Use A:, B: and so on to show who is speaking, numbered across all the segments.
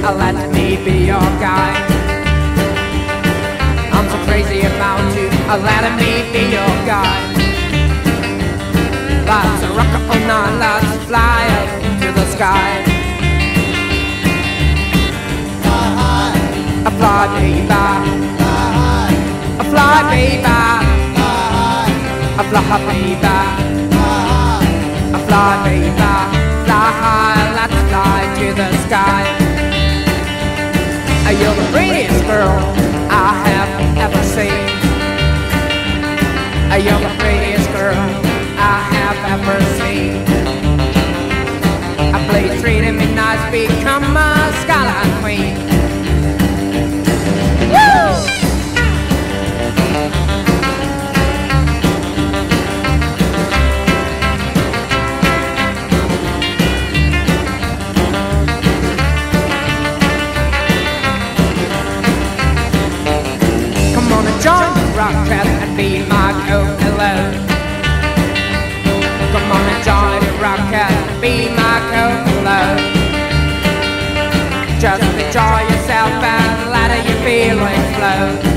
A: let me be your guide. I'm so crazy about you, let me be your guide. Let's rock all night, let's fly up to the sky. A fly, baby, a fly, baby, a fly, baby, a fly, baby, fly high, let's fly to the sky. You're the prettiest girl I have ever seen. You're the prettiest girl I have ever seen. Please treat me nice, become a skyline queen. Woo! Join the rocket and be my co-pilot. Come on and join the rocket and be my co-pilot. Just enjoy yourself and let your feelings flow.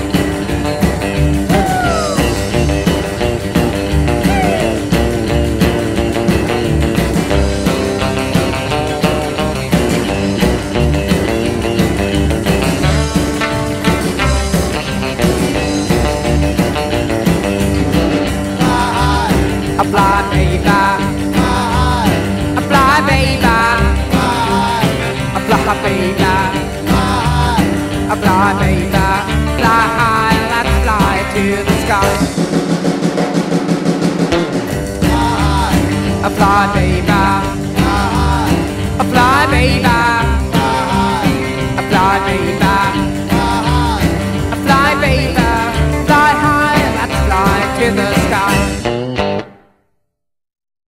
A: A fly, baby, a fly, baby, a fly, baby, a fly, baby, fly high, let's fly to the sky. A fly, baby, a fly, baby, a fly, baby, a fly, baby, fly high, let's fly to the sky.